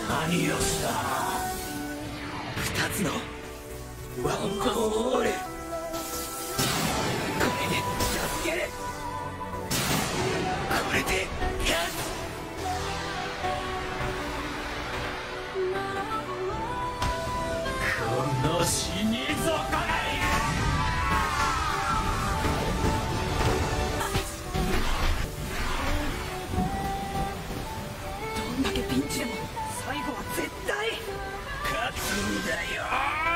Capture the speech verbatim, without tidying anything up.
何をした二つのワンコンオール、これで助ける、これで勝つ。この死に損ないがどんだけピンチでも最後は絶対勝つんだよ。